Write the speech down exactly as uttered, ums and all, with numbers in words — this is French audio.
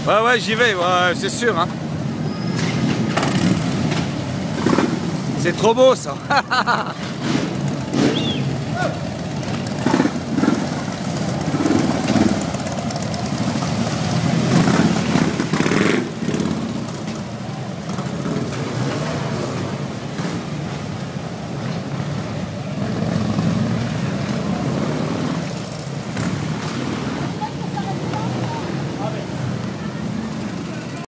Ouais, ouais, j'y vais, ouais, c'est sûr. Hein. C'est trop beau ça.